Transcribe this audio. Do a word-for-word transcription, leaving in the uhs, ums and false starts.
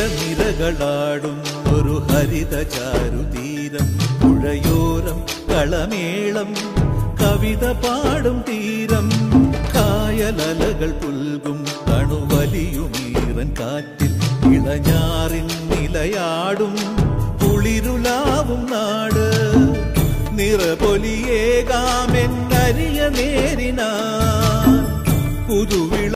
തിരനിരകളാടും ഒരു ഹരിത ചാരുതീരം പുഴയോരം കളമേളം കവിത പാടും തീരം കായലലകൾ പുൽകും കണുവലിയുമീറൻ കാറ്റിൽ ഇളഞ്ഞാറിൻ നിലയാടും കുളിരുലാവും നാട് നിറപൊലിയേകാമെന്നരിയ നേരിനാ പുതുവിള